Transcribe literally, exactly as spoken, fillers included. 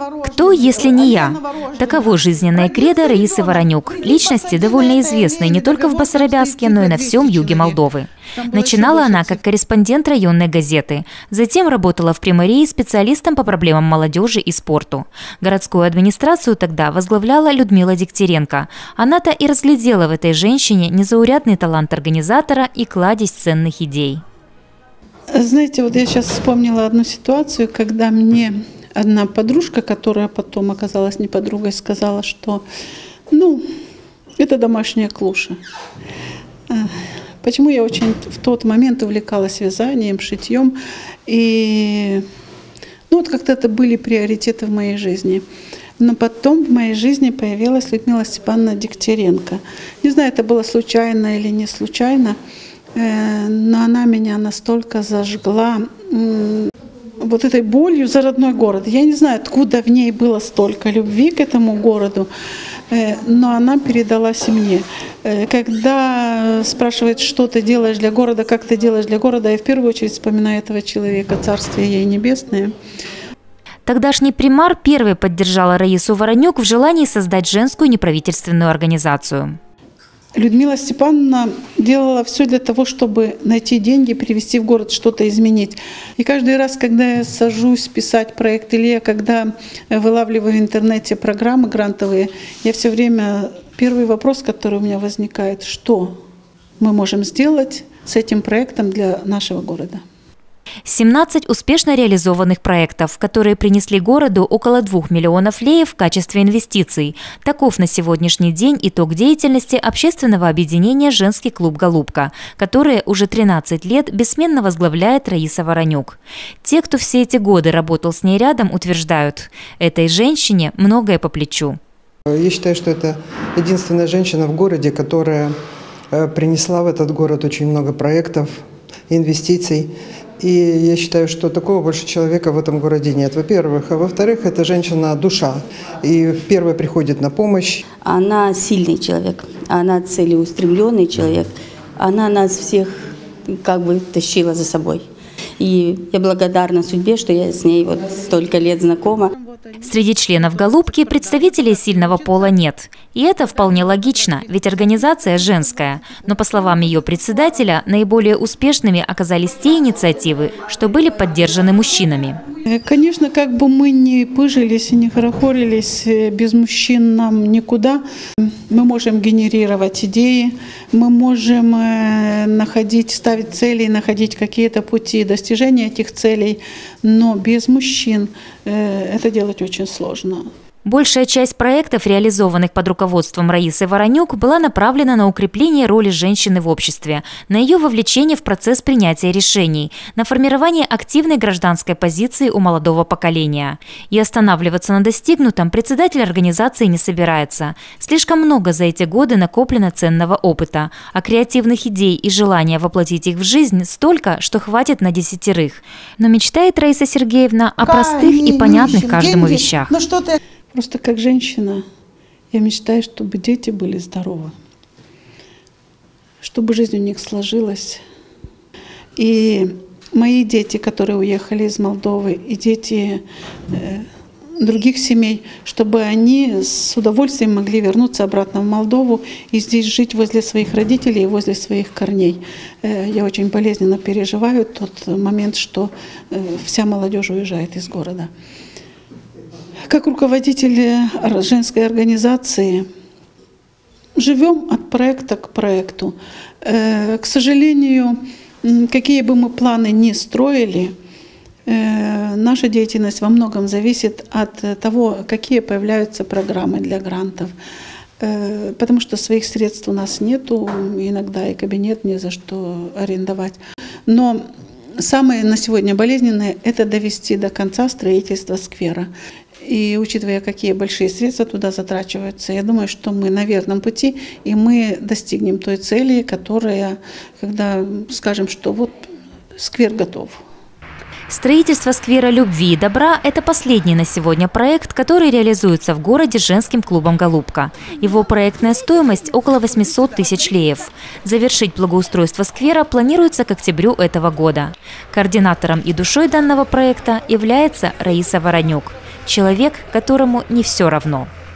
Кто, если не я? Таково жизненное кредо Раисы Воронюк, личности, довольно известной не только в Басарабяске, но и на всем юге Молдовы. Начинала она как корреспондент районной газеты, затем работала в Приморье специалистом по проблемам молодежи и спорту. Городскую администрацию тогда возглавляла Людмила Дегтяренко. Она-то и разглядела в этой женщине незаурядный талант организатора и кладезь ценных идей. Знаете, вот я сейчас вспомнила одну ситуацию, когда мне одна подружка, которая потом оказалась не подругой, сказала, что ну, это домашняя клуша. Почему я очень в тот момент увлекалась вязанием, шитьем, и ну, вот как-то это были приоритеты в моей жизни. Но потом в моей жизни появилась Людмила Степановна Дегтяренко. Не знаю, это было случайно или не случайно, но она меня настолько зажгла вот этой болью за родной город. Я не знаю, откуда в ней было столько любви к этому городу, но она передалась и мне. Когда спрашивает, что ты делаешь для города, как ты делаешь для города, я в первую очередь вспоминаю этого человека, царствие ей небесное. Тогдашний примар первой поддержала Раису Воронюк в желании создать женскую неправительственную организацию. Людмила Степановна делала все для того, чтобы найти деньги, привести в город, что-то изменить. И каждый раз, когда я сажусь писать проект, или я когда вылавливаю в интернете программы грантовые, я все время, первый вопрос, который у меня возникает, что мы можем сделать с этим проектом для нашего города. семнадцать успешно реализованных проектов, которые принесли городу около двух миллионов леев в качестве инвестиций. Таков на сегодняшний день итог деятельности общественного объединения «Женский клуб «Голубка», которое уже тринадцать лет бессменно возглавляет Раиса Воронюк. Те, кто все эти годы работал с ней рядом, утверждают, этой женщине многое по плечу. Я считаю, что это единственная женщина в городе, которая принесла в этот город очень много проектов, инвестиций. И я считаю, что такого больше человека в этом городе нет, во-первых. А во-вторых, это женщина-душа. И первая приходит на помощь. Она сильный человек, она целеустремленный человек. Она нас всех как бы тащила за собой. И я благодарна судьбе, что я с ней вот столько лет знакома. Среди членов «Голубки» представителей сильного пола нет. И это вполне логично, ведь организация женская. Но, по словам ее председателя, наиболее успешными оказались те инициативы, что были поддержаны мужчинами. Конечно, как бы мы ни пыжились и не хорохорились, без мужчин нам никуда. Мы можем генерировать идеи, мы можем находить, ставить цели, находить какие-то пути достижения этих целей, но без мужчин это делать очень сложно. Большая часть проектов, реализованных под руководством Раисы Воронюк, была направлена на укрепление роли женщины в обществе, на ее вовлечение в процесс принятия решений, на формирование активной гражданской позиции у молодого поколения. И останавливаться на достигнутом председатель организации не собирается. Слишком много за эти годы накоплено ценного опыта, а креативных идей и желания воплотить их в жизнь столько, что хватит на десятерых. Но мечтает Раиса Сергеевна о простых и понятных каждому вещах. Ну что ты... Просто как женщина я мечтаю, чтобы дети были здоровы, чтобы жизнь у них сложилась. И мои дети, которые уехали из Молдовы, и дети э, других семей, чтобы они с удовольствием могли вернуться обратно в Молдову и здесь жить возле своих родителей и возле своих корней. Э, я очень болезненно переживаю тот момент, что э, вся молодежь уезжает из города. Как руководители женской организации живем от проекта к проекту. К сожалению, какие бы мы планы ни строили, наша деятельность во многом зависит от того, какие появляются программы для грантов. Потому что своих средств у нас нету, иногда и кабинет не за что арендовать. Но самое на сегодня болезненное – это довести до конца строительство сквера. И учитывая, какие большие средства туда затрачиваются, я думаю, что мы на верном пути, и мы достигнем той цели, которая, когда скажем, что вот сквер готов. Строительство сквера любви и добра – это последний на сегодня проект, который реализуется в городе женским клубом «Голубка». Его проектная стоимость – около восьмисот тысяч леев. Завершить благоустройство сквера планируется к октябрю этого года. Координатором и душой данного проекта является Раиса Воронюк. человек, которому не все равно.